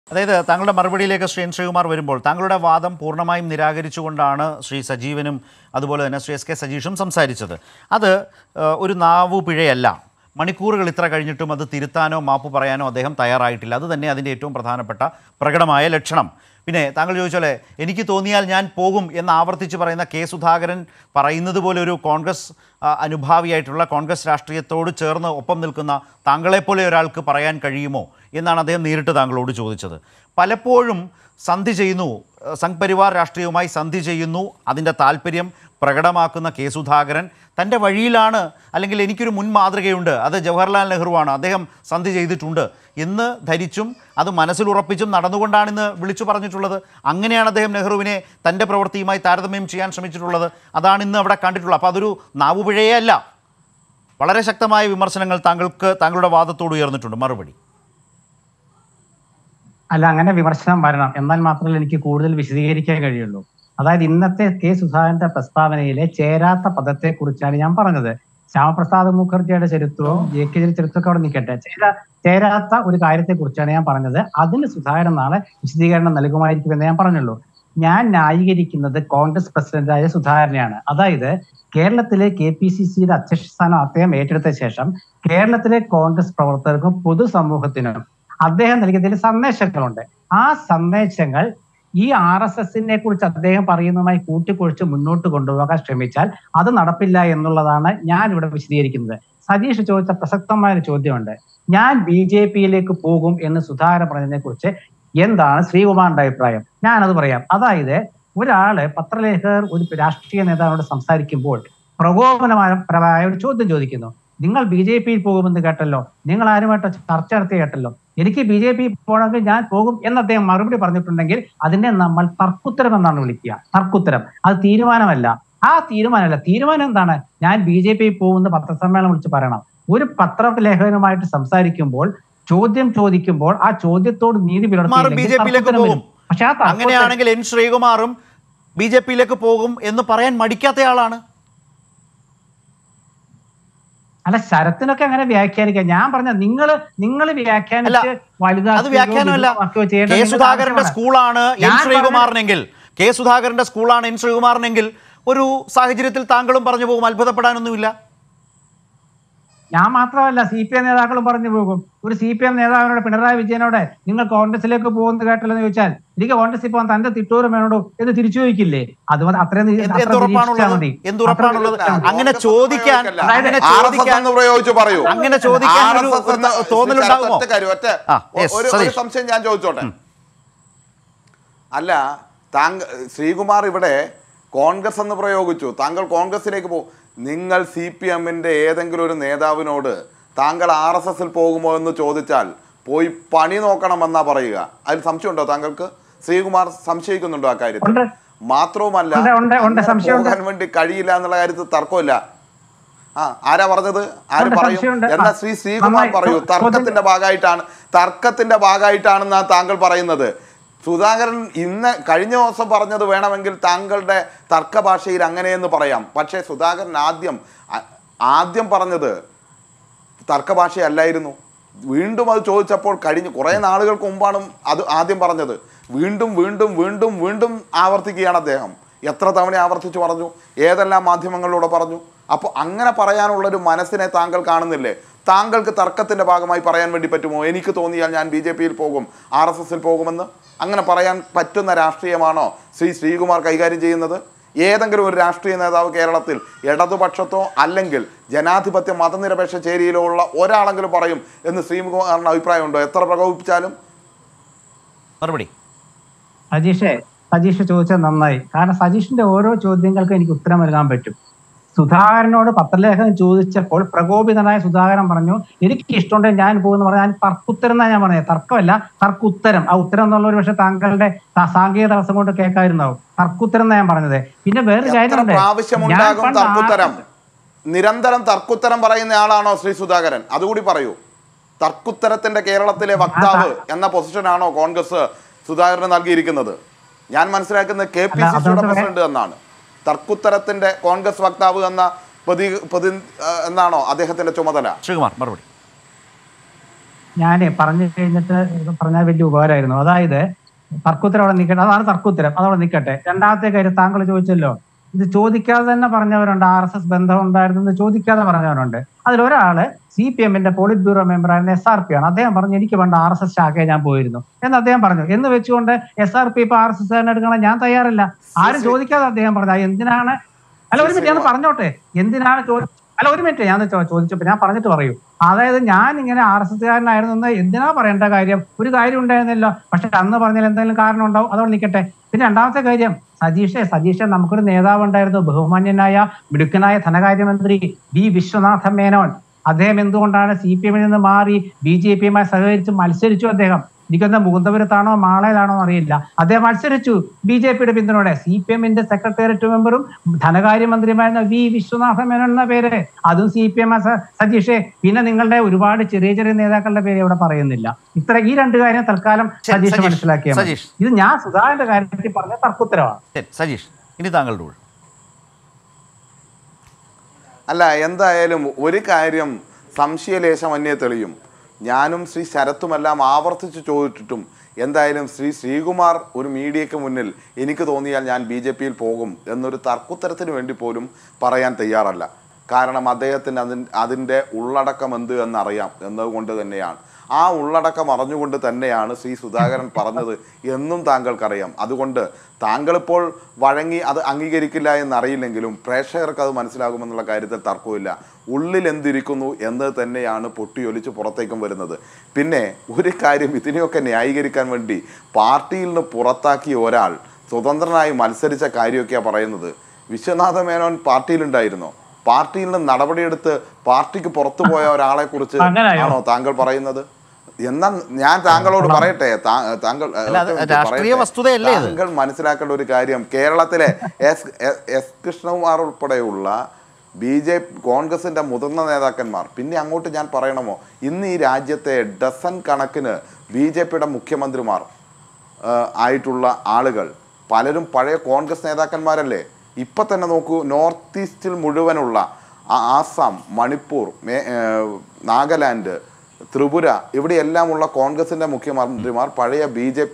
അതായത് താങ്കളുടെ മറുപടിയിലേക്ക് ശ്രീ എൻ ശ്രീകുമാർ വരുമ്പോൾ താങ്കളുടെ വാദം പൂർണ്ണമായും നിരാകരിച്ചുകൊണ്ടാണ് ശ്രീ സജീവനും അതുപോലെ തന്നെ ശ്രീ എസ് കെ സജീഷും സംസാരിച്ചത്. അത് ഒരു നാവുപിഴയല്ല. മണിക്കൂറുകൾ ഇത്ര കഴിഞ്ഞിട്ടും അത് തിരുത്താനോ മാപ്പ് പറയാനോ അദ്ദേഹം തയ്യാറായിട്ടില്ല. അത് തന്നെ അതിൻ്റെ ഏറ്റവും പ്രധാനപ്പെട്ട പ്രകടമായ ലക്ഷണം. പിന്നെ താങ്കൾ ചോദിച്ചാലേ എനിക്ക് തോന്നിയാൽ ഞാൻ പോകും എന്ന് ആവർത്തിച്ച് പറയുന്ന കെ സുധാകരൻ പറയുന്നത് പോലെ ഒരു കോൺഗ്രസ് അനുഭാവിയായിട്ടുള്ള കോൺഗ്രസ് രാഷ്ട്രീയത്തോട് ചേർന്ന് ഒപ്പം നിൽക്കുന്ന താങ്കളെപ്പോലെ ഒരാൾക്ക് പറയാൻ കഴിയുമോ എന്നാണ് അദ്ദേഹം നേരിട്ട് താങ്കളോട് ചോദിച്ചത്. പലപ്പോഴും സന്ധി ചെയ്യുന്നു, സംഘ് പരിവാർ രാഷ്ട്രീയവുമായി സന്ധി ചെയ്യുന്നു, അതിൻ്റെ താല്പര്യം പ്രകടമാക്കുന്ന കെ സുധാകരൻ തൻ്റെ വഴിയിലാണ്, അല്ലെങ്കിൽ എനിക്കൊരു മുൻ മാതൃകയുണ്ട്, അത് ജവഹർലാൽ നെഹ്റുവാണ്, അദ്ദേഹം സന്ധി ചെയ്തിട്ടുണ്ട് എന്ന് ധരിച്ചും അത് മനസ്സിലുറപ്പിച്ചും നടന്നുകൊണ്ടാണിന്ന് വിളിച്ചു പറഞ്ഞിട്ടുള്ളത്. അങ്ങനെയാണ് അദ്ദേഹം നെഹ്റുവിനെ തൻ്റെ പ്രവൃത്തിയുമായി താരതമ്യം ചെയ്യാൻ ശ്രമിച്ചിട്ടുള്ളത്. അതാണ് ഇന്ന് അവിടെ കണ്ടിട്ടുള്ളത്. അപ്പോൾ അതൊരു നാവുപിഴയേ അല്ല. വളരെ ശക്തമായ വിമർശനങ്ങൾ താങ്കളുടെ വാദത്തോട് ഉയർന്നിട്ടുണ്ട്. മറുപടി അല്ല, അങ്ങനെ വിമർശനം വരണം, എന്നാൽ മാത്രമേ എനിക്ക് കൂടുതൽ വിശദീകരിക്കാൻ കഴിയുള്ളൂ. അതായത് ഇന്നത്തെ കെ സുധാകരന്റെ പ്രസ്താവനയിലെ ചേരാത്ത പദത്തെക്കുറിച്ചാണ് ഞാൻ പറഞ്ഞത്. ശ്യാമപ്രസാദ് മുഖർജിയുടെ ചരിത്രവും ജെ കെ ചരിത്രമൊക്കെ അവിടെ നിൽക്കട്ടെ, ചേരാത്ത ഒരു കാര്യത്തെക്കുറിച്ചാണ് ഞാൻ പറഞ്ഞത്. അതിന് സുധാകരൻ നാളെ വിശദീകരണം നൽകുമായിരിക്കുമെന്ന് ഞാൻ പറഞ്ഞുള്ളൂ. ഞാൻ ന്യായീകരിക്കുന്നത് കോൺഗ്രസ് പ്രസിഡന്റായ സുധാകരനെയാണ്. അതായത് കേരളത്തിലെ KPCCയുടെ അധ്യക്ഷ സ്ഥാനം അദ്ദേഹം ഏറ്റെടുത്ത ശേഷം കേരളത്തിലെ കോൺഗ്രസ് പ്രവർത്തകർക്കും പൊതുസമൂഹത്തിനും അദ്ദേഹം നൽകിയതിൽ സന്ദേശങ്ങളുണ്ട്. ആ സന്ദേശങ്ങൾ ഈ RSSനെ കുറിച്ച് അദ്ദേഹം പറയുന്നതുമായി കൂട്ടിക്കുഴിച്ച് മുന്നോട്ട് കൊണ്ടുപോകാൻ ശ്രമിച്ചാൽ അത് നടപ്പില്ല എന്നുള്ളതാണ് ഞാൻ ഇവിടെ വിശദീകരിക്കുന്നത്. സതീഷ് ചോദിച്ച പ്രസക്തമായ ഒരു ചോദ്യമുണ്ട്. ഞാൻ BJPയിലേക്ക് പോകും എന്ന് സുധാകരൻ പറഞ്ഞതിനെ കുറിച്ച് എന്താണ് ശ്രീകുമാറിന്റെ അഭിപ്രായം? ഞാനത് പറയാം. അതായത് ഒരാള് പത്രലേഖകർ ഒരു രാഷ്ട്രീയ നേതാവിനോട് സംസാരിക്കുമ്പോൾ പ്രകോപനപരമായ ഒരു ചോദ്യം ചോദിക്കുന്നു. നിങ്ങൾ BJPയിൽ പോകുമെന്ന് കേട്ടല്ലോ, നിങ്ങൾ ആരുമായിട്ട് ചർച്ച നടത്തി കേട്ടല്ലോ, എനിക്ക് BJP പോകണമെങ്കിൽ ഞാൻ പോകും എന്ന് അദ്ദേഹം മറുപടി പറഞ്ഞിട്ടുണ്ടെങ്കിൽ അതിനെ നമ്മൾ തർക്കുത്തരം എന്നാണ് വിളിക്കുക. തർക്കുത്തരം, അത് തീരുമാനമല്ല. ആ തീരുമാനം എന്താണ്? ഞാൻ BJPയിൽ പോകുന്ന പത്രസമ്മേളനം വിളിച്ച് പറയണം. ഒരു പത്രലേഖകനുമായിട്ട് സംസാരിക്കുമ്പോൾ ചോദ്യം ചോദിക്കുമ്പോൾ ആ ചോദ്യത്തോട് നീതി പുലർത്തും. പക്ഷെ അങ്ങനെയാണെങ്കിൽ എൻ ശ്രീകുമാറും BJPയിലേക്ക് പോകും എന്ന് പറയാൻ മടിക്കാത്തയാളാണ്. അല്ല, ശരത്തിനൊക്കെ അങ്ങനെ വ്യാഖ്യാനിക്കാം. ഞാൻ പറഞ്ഞ നിങ്ങൾ വ്യാഖ്യാനിച്ച് കെ സുധാകരന്റെ സ്കൂളാണ് എൻ ശ്രീകുമാറിനെങ്കിൽ ഒരു സാഹചര്യത്തിൽ താങ്കളും പറഞ്ഞു പോകും. അത്ഭുതപ്പെടാനൊന്നുമില്ല. ഞാൻ മാത്രമല്ല, CPM നേതാക്കളും പറഞ്ഞു പോകും. ഒരു CPM നേതാവിനോട്, പിണറായി വിജയനോട് നിങ്ങൾ കോൺഗ്രസിലേക്ക് പോകുന്നത് കേട്ടല്ലോ എന്ന് ചോദിച്ചാൽ എനിക്ക് കോൺഗ്രസിൽ പോകാൻ തന്റെ തിട്ടൂരം വേണോടോ എന്ന് തിരിച്ചു ചോദിക്കില്ലേ? അത് അത്രയും അങ്ങനെ ചോദിക്കാൻ ഒരു സംശയം ഞാൻ ചോദിച്ചോട്ടെ. അല്ല, ശ്രീകുമാർ ഇവിടെ കോൺഗ്രസ് എന്ന് പ്രയോഗിച്ചു, താങ്കൾ കോൺഗ്രസിലേക്ക് പോകും. നിങ്ങൾ CPMന്റെ ഏതെങ്കിലും ഒരു നേതാവിനോട് താങ്കൾ RSSൽ പോകുമോ എന്ന് ചോദിച്ചാൽ പോയി പണി നോക്കണമെന്നാ പറയുക. അതിൽ സംശയമുണ്ടോ താങ്കൾക്ക്? ശ്രീകുമാർ സംശയിക്കുന്നുണ്ടോ ആ കാര്യത്തിൽ? മാത്രവുമല്ല, പോകാൻ വേണ്ടി കഴിയില്ല എന്നുള്ള കാര്യത്തിൽ തർക്കമില്ല. ആരാ പറഞ്ഞത്? ആര് പറയും? എന്നാ ശ്രീകുമാർ പറയൂ. തർക്കത്തിന്റെ ഭാഗമായിട്ടാണെന്നാണ് താങ്കൾ പറയുന്നത്. സുധാകരൻ കഴിഞ്ഞ ദിവസം പറഞ്ഞത് വേണമെങ്കിൽ താങ്കളുടെ തർക്ക ഭാഷയിൽ അങ്ങനെയെന്ന് പറയാം. പക്ഷേ സുധാകരൻ ആദ്യം പറഞ്ഞത് തർക്ക ഭാഷയല്ലായിരുന്നു. വീണ്ടും അത് ചോദിച്ചപ്പോൾ കുറേ നാളുകൾക്ക് മുമ്പാണ് അത് ആദ്യം പറഞ്ഞത്. വീണ്ടും വീണ്ടും വീണ്ടും വീണ്ടും ആവർത്തിക്കുകയാണ് അദ്ദേഹം. എത്ര തവണ ആവർത്തിച്ച് പറഞ്ഞു, ഏതെല്ലാം മാധ്യമങ്ങളിലൂടെ പറഞ്ഞു. അപ്പോൾ അങ്ങനെ പറയാനുള്ളൊരു മനസ്സിനെ താങ്കൾ കാണുന്നില്ലേ? താങ്കൾക്ക് തർക്കത്തിൻ്റെ ഭാഗമായി പറയാൻ വേണ്ടി പറ്റുമോ? എനിക്ക് തോന്നിയാൽ ഞാൻ BJPയിൽ പോകും, RSSൽ പോകുമെന്ന് അങ്ങനെ പറയാൻ പറ്റുന്ന രാഷ്ട്രീയമാണോ ശ്രീകുമാർ കൈകാര്യം ചെയ്യുന്നത്? ഏതെങ്കിലും ഒരു രാഷ്ട്രീയ നേതാവ് കേരളത്തിൽ ഇടതുപക്ഷത്തോ അല്ലെങ്കിൽ ജനാധിപത്യ മതനിരപേക്ഷ ചേരിയിലോ ഉള്ള ഒരാളെങ്കിലും പറയും എന്ന് ശ്രീകുമാറിന് അഭിപ്രായമുണ്ടോ? എത്ര പ്രകോപിപ്പിച്ചാലും? മറുപടി സജീഷ് ചോദിച്ചത് നന്നായി. കാരണം സജീഷിന്റെ ഓരോ ചോദ്യങ്ങൾക്കും എനിക്ക് ഉത്തരം നൽകാൻ പറ്റും. സുധാകരനോട് പത്രലേഖകൻ ചോദിച്ചപ്പോൾ പ്രകോപിതനായ സുധാകരൻ പറഞ്ഞു എനിക്ക് ഇഷ്ടമുണ്ടെങ്കിൽ ഞാൻ പോകുന്നു പറഞ്ഞാൽ ഞാൻ തർക്കുത്തരം എന്നാണ് ഞാൻ പറഞ്ഞത്. തർക്കമല്ല, തർക്കുത്തരം. ആ ഉത്തരം എന്നുള്ള ഒരു പക്ഷെ താങ്കളുടെ സാങ്കേതിക തടസ്സം കൊണ്ട് കേൾക്കാതിരുന്നാവും. തർക്കുത്തരം എന്നാ ഞാൻ പറഞ്ഞത്. പിന്നെ വേറൊരു കാര്യമുണ്ട്, നിരന്തരം തർക്കുത്തരം പറയുന്ന ആളാണോ ശ്രീ സുധാകരൻ? അതുകൂടി പറയൂ. തർക്കുത്തരത്തിന്റെ കേരളത്തിലെ വക്താവ് എന്ന പൊസിഷനാണോ കോൺഗ്രസ് സുധാകരന് നൽകിയിരിക്കുന്നത്? ഞാൻ മനസ്സിലാക്കുന്നത് KPCCയുടെ പ്രസിഡന്റ് എന്നാണ്. തർക്കുത്തരത്തിന്റെ കോൺഗ്രസ് വക്താവ് എന്ന എന്നാണോ അദ്ദേഹത്തിന്റെ ചുമതല? ശ്രീകുമാർ മറുപടി. ഞാൻ പറഞ്ഞു കഴിഞ്ഞിട്ട് പറഞ്ഞാൽ വലിയ ഉപകാരമായിരുന്നു. അതായത് തർക്കുത്തരം അവിടെ നിൽക്കട്ടെ, അതാണ് തർക്കുത്തരം, അതവിടെ നിൽക്കട്ടെ. രണ്ടാമത്തെ കാര്യം താങ്കൾ ചോദിച്ചല്ലോ, ഇത് ചോദിക്കാതെ തന്നെ പറഞ്ഞവരുണ്ട്, RSS ബന്ധം ഉണ്ടായിരുന്നു എന്ന് ചോദിക്കാതെ പറഞ്ഞവരുണ്ട്. അതിലൊരാള് CPM-ന്റെ പോളിറ്റ് ബ്യൂറോ മെമ്പറായിരുന്ന SRP ആണ്. അദ്ദേഹം പറഞ്ഞു എനിക്ക് പണ്ട് RSS ശാഖയെ ഞാൻ പോയിരുന്നു എന്ന് അദ്ദേഹം പറഞ്ഞു. എന്ന് വെച്ചുകൊണ്ട് SRP ഇപ്പൊ RSS എടുക്കണം ഞാൻ തയ്യാറല്ല. ആരും ചോദിക്കാതെ അദ്ദേഹം പറഞ്ഞു. എന്തിനാണ്? അല്ല ഒരു മിനിറ്റ് ഞാൻ പറഞ്ഞോട്ടെ. എന്തിനാണ് അല്ല ഒരു മിനിറ്റ് ഞാൻ ചോദിച്ചപ്പോ ഞാൻ പറഞ്ഞിട്ട് പറയൂ. അതായത് ഞാൻ ഇങ്ങനെ RSS-കാരനായിരുന്നു എന്ന് എന്തിനാ പറയേണ്ട കാര്യം? ഒരു കാര്യം ഉണ്ടായിരുന്നില്ല. പക്ഷെ അന്ന് പറഞ്ഞാൽ എന്തെങ്കിലും കാരണം ഉണ്ടാവും, അതോടെ നിൽക്കട്ടെ. പിന്നെ രണ്ടാമത്തെ കാര്യം, സതീഷ് നമുക്കൊരു നേതാവ് ഉണ്ടായിരുന്നു, ബഹുമാന്യനായ മിടുക്കനായ ധനകാര്യമന്ത്രി വിശ്വനാഥ മേനോൻ. അദ്ദേഹം എന്തുകൊണ്ടാണ് CPM-ൽ നിന്ന് മാറി BJP-യുമായി സഹകരിച്ച് മത്സരിച്ചു? അദ്ദേഹം എനിക്കൊന്ന് മുകുന്ദപുരത്താണോ മാളയിലാണോ അറിയില്ല, അദ്ദേഹം മത്സരിച്ചു BJP-യുടെ പിന്തുണയോടെ. CPM-ന്റെ സെക്രട്ടേറിയറ്റ് മെമ്പറും ധനകാര്യമന്ത്രിയുമായിരുന്ന വിശ്വനാഥ മേനോൻ എന്ന പേര്, അതും CPM. സതീഷേ, പിന്നെ നിങ്ങളുടെ ഒരുപാട് ചെറിയ ചെറിയ നേതാക്കളുടെ പേര് ഇവിടെ പറയുന്നില്ല. ഈ രണ്ട് കാര്യം തൽക്കാലം സതീഷ് മനസ്സിലാക്കിയാൽ മതി. ഇത് ഞാൻ സുധാകരന്റെ കാര്യത്തിൽ പറഞ്ഞ തർക്കുത്തരവാണ്. സതീഷ്, ഇനി താങ്കളുടെ ഊഴം. അല്ല, എന്തായാലും ഒരു കാര്യം സംശയലേശമന്യേ തെളിയും. ഞാനും ശ്രീ ശരത്തുമെല്ലാം ആവർത്തിച്ച് ചോദിച്ചിട്ടും എന്തായാലും ശ്രീകുമാർ ഒരു മീഡിയയ്ക്ക് മുന്നിൽ എനിക്ക് തോന്നിയാൽ ഞാൻ BJP-യിൽ പോകും എന്നൊരു തർക്കുത്തരത്തിന് വേണ്ടി പോലും പറയാൻ തയ്യാറല്ല. കാരണം അദ്ദേഹത്തിന് അതിൻ്റെ ഉള്ളടക്കം എന്ത് എന്നറിയാം എന്നതുകൊണ്ട് തന്നെയാണ്. ആ ഉള്ളടക്കം അറിഞ്ഞുകൊണ്ട് തന്നെയാണ് ശ്രീ സുധാകരൻ പറഞ്ഞത് എന്നും താങ്കൾക്കറിയാം. അതുകൊണ്ട് താങ്കളിപ്പോൾ വഴങ്ങി അത് അംഗീകരിക്കില്ല എന്നറിയില്ലെങ്കിലും പ്രേക്ഷകർക്ക് അത് മനസ്സിലാകുമെന്നുള്ള കാര്യത്തിൽ തർക്കമില്ല. ഉള്ളിൽ എന്തിരിക്കുന്നു എന്നത് തന്നെയാണ് പൊട്ടിയൊലിച്ച് പുറത്തേക്കും വരുന്നത്. പിന്നെ ഒരു കാര്യം, ഇതിനെയൊക്കെ ന്യായീകരിക്കാൻ വേണ്ടി പാർട്ടിയിൽ നിന്ന് പുറത്താക്കിയ ഒരാൾ സ്വതന്ത്രനായി മത്സരിച്ച കാര്യമൊക്കെയാണ് പറയുന്നത്. വിശ്വനാഥ മേനോൻ പാർട്ടിയിലുണ്ടായിരുന്നോ? പാർട്ടിയിൽ നിന്ന് നടപടിയെടുത്ത് പാർട്ടിക്ക് പുറത്തു പോയ ഒരാളെ കുറിച്ച് ആണോ താങ്കൾ പറയുന്നത്? എന്നാ ഞാൻ താങ്കളോട് പറയട്ടെ, താങ്കൾ മനസ്സിലാക്കേണ്ട ഒരു കാര്യം, കേരളത്തിലെ എസ് കൃഷ്ണകുമാർ ഉൾപ്പെടെയുള്ള കോൺഗ്രസിന്റെ മുതിർന്ന നേതാക്കന്മാർ, പിന്നെ അങ്ങോട്ട് ഞാൻ പറയണമോ, ഇന്ന് ഈ രാജ്യത്തെ ഡസൻ കണക്കിന് BJP-യുടെ മുഖ്യമന്ത്രിമാർ ആയിട്ടുള്ള ആളുകൾ പലരും പഴയ കോൺഗ്രസ് നേതാക്കന്മാരല്ലേ? ഇപ്പം തന്നെ നോക്കൂ, നോർത്ത് ഈസ്റ്റിൽ മുഴുവനുള്ള ആസാം, മണിപ്പൂർ, നാഗാലാൻഡ്, ത്രിപുര, ഇവിടെയെല്ലാമുള്ള കോൺഗ്രസിൻ്റെ മുഖ്യമന്ത്രിമാർ പഴയ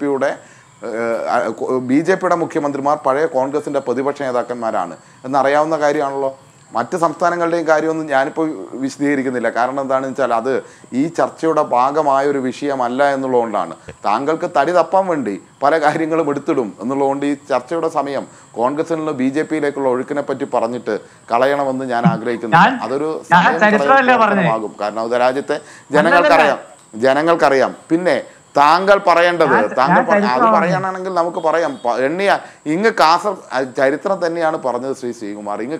BJP-യുടെ മുഖ്യമന്ത്രിമാർ പഴയ കോൺഗ്രസിൻ്റെ പ്രതിപക്ഷ നേതാക്കന്മാരാണ് എന്നറിയാവുന്ന കാര്യമാണല്ലോ. മറ്റ് സംസ്ഥാനങ്ങളുടെയും കാര്യമൊന്നും ഞാനിപ്പോൾ വിശദീകരിക്കുന്നില്ല. കാരണം എന്താണെന്ന് വെച്ചാൽ അത് ഈ ചർച്ചയുടെ ഭാഗമായൊരു വിഷയമല്ല എന്നുള്ളതുകൊണ്ടാണ്. താങ്കൾക്ക് തടി തപ്പാൻ വേണ്ടി പല കാര്യങ്ങളും എടുത്തിടും എന്നുള്ളതുകൊണ്ട് ഈ ചർച്ചയുടെ സമയം കോൺഗ്രസിൽ നിന്ന് BJP-യിലേക്കുള്ള ഒഴുക്കിനെ പറ്റി പറഞ്ഞിട്ട് കളയണമെന്ന് ഞാൻ ആഗ്രഹിക്കുന്നില്ല. അതൊരു സമയമാകും. കാരണം അത് രാജ്യത്തെ ജനങ്ങൾക്കറിയാം. പിന്നെ താങ്കൾ പറയേണ്ടത്, അത് പറയാനാണെങ്കിൽ നമുക്ക് പറയാം. എണ്ണിയ ഇങ്ങ് ചരിത്രം തന്നെയാണ് പറഞ്ഞത് ശ്രീകുമാർ. ഇങ്ങ്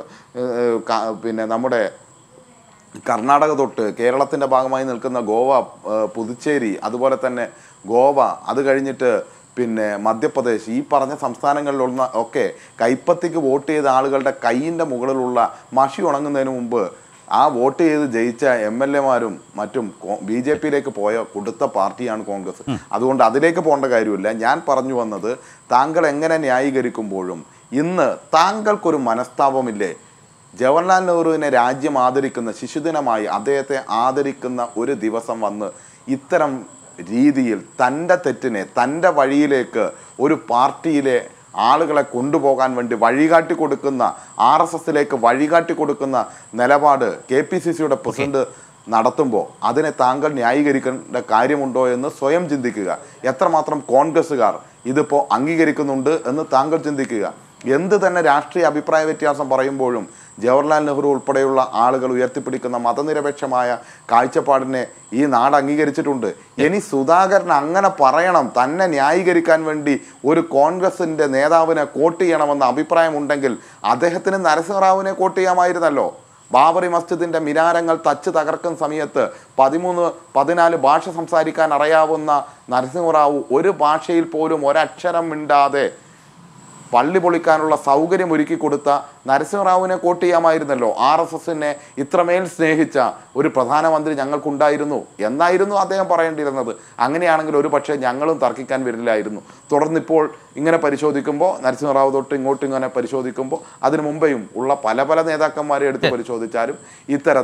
പിന്നെ നമ്മുടെ കർണാടക തൊട്ട് കേരളത്തിൻ്റെ ഭാഗമായി നിൽക്കുന്ന ഗോവ, പുതുച്ചേരി, അതുപോലെ തന്നെ ഗോവ, അത് കഴിഞ്ഞിട്ട് പിന്നെ മധ്യപ്രദേശ്, ഈ പറഞ്ഞ സംസ്ഥാനങ്ങളിലുള്ള ഒക്കെ കൈപ്പത്തിക്ക് വോട്ട് ചെയ്ത ആളുകളുടെ കൈയിൻ്റെ മുകളിലുള്ള മഷി ഉണങ്ങുന്നതിന് മുമ്പ് ആ വോട്ട് ചെയ്ത് ജയിച്ച MLA-മാരും മറ്റും BJP-യിലേക്ക് കൊടുത്ത പാർട്ടിയാണ് കോൺഗ്രസ്. അതുകൊണ്ട് അതിലേക്ക് പോകേണ്ട കാര്യമില്ല. ഞാൻ പറഞ്ഞു വന്നത്, താങ്കൾ എങ്ങനെ ന്യായീകരിക്കുമ്പോഴും ഇന്ന് താങ്കൾക്കൊരു മനസ്താപമില്ലേ? ജവഹർലാൽ നെഹ്റുവിനെ രാജ്യം ആദരിക്കുന്ന, ശിശുദിനമായി അദ്ദേഹത്തെ ആദരിക്കുന്ന ഒരു ദിവസം വന്ന് ഇത്തരം രീതിയിൽ തൻ്റെ തെറ്റിനെ തൻ്റെ വഴിയിലേക്ക് ഒരു പാർട്ടിയിലെ ആളുകളെ കൊണ്ടുപോകാൻ വേണ്ടി വഴികാട്ടി കൊടുക്കുന്ന, RSS-ലേക്ക് വഴികാട്ടി കൊടുക്കുന്ന നിലപാട് KPCC-യുടെ പ്രസിഡന്റ് നടത്തുമ്പോൾ അതിനെ താങ്കൾ ന്യായീകരിക്കേണ്ട കാര്യമുണ്ടോ എന്ന് സ്വയം ചിന്തിക്കുക. എത്രമാത്രം കോൺഗ്രസ്സുകാർ ഇതിപ്പോൾ അംഗീകരിക്കുന്നുണ്ട് എന്ന് താങ്കൾ ചിന്തിക്കുക. എന്ത് തന്നെ രാഷ്ട്രീയ അഭിപ്രായ വ്യത്യാസം പറയുമ്പോഴും ജവഹർലാൽ നെഹ്റു ഉൾപ്പെടെയുള്ള ആളുകൾ ഉയർത്തിപ്പിടിക്കുന്ന മതനിരപേക്ഷമായ കാഴ്ചപ്പാടിനെ ഈ നാട് അംഗീകരിച്ചിട്ടുണ്ട്. ഇനി സുധാകരൻ അങ്ങനെ പറയണം, തന്നെ ന്യായീകരിക്കാൻ വേണ്ടി ഒരു കോൺഗ്രസിൻ്റെ നേതാവിനെ കോട്ട് ചെയ്യണമെന്ന അഭിപ്രായമുണ്ടെങ്കിൽ അദ്ദേഹത്തിന് നരസിംഹറാവുവിനെ കോട്ട് ചെയ്യാമായിരുന്നല്ലോ. ബാബറി മസ്ജിദിൻ്റെ മിനാരങ്ങൾ തച്ച് തകർക്കുന്ന സമയത്ത് 13-14 ഭാഷ സംസാരിക്കാൻ അറിയാവുന്ന നരസിംഹറാവു ഒരു ഭാഷയിൽ പോലും ഒരക്ഷരം മിണ്ടാതെ പള്ളി പൊളിക്കാനുള്ള സൗകര്യം ഒരുക്കി കൊടുത്ത നരസിംഹറാവുവിനെ കോട്ട് ചെയ്യാമായിരുന്നല്ലോ. RSS-നെ ഇത്രമേൽ സ്നേഹിച്ച ഒരു പ്രധാനമന്ത്രി ഞങ്ങൾക്കുണ്ടായിരുന്നു എന്നായിരുന്നു അദ്ദേഹം പറയേണ്ടിയിരുന്നത്. അങ്ങനെയാണെങ്കിൽ ഒരു പക്ഷേ ഞങ്ങളും തർക്കിക്കാൻ വരില്ലായിരുന്നു. തുടർന്നിപ്പോൾ ഇങ്ങനെ പരിശോധിക്കുമ്പോൾ, നരസിംഹറാവു തൊട്ട് ഇങ്ങോട്ടും ഇങ്ങനെ പരിശോധിക്കുമ്പോൾ, അതിനു മുമ്പേയും ഉള്ള പല നേതാക്കന്മാരെ എടുത്ത് പരിശോധിച്ചാലും ഇത്തരത്തിൽ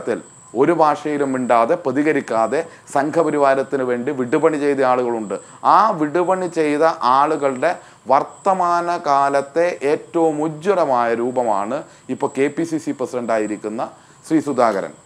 ഒരു ഭാഷയിലും മിണ്ടാതെ പ്രതികരിക്കാതെ സംഘപരിവാരത്തിന് വേണ്ടി വിടുപണി ചെയ്ത ആളുകളുണ്ട്. ആ വിടുപണി ചെയ്ത ആളുകളുടെ വർത്തമാന കാലത്തെ ഏറ്റവും ഉജ്ജ്വലമായ രൂപമാണ് ഇപ്പോൾ KPCC പ്രസിഡൻ്റായിരിക്കുന്ന ശ്രീ സുധാകരൻ.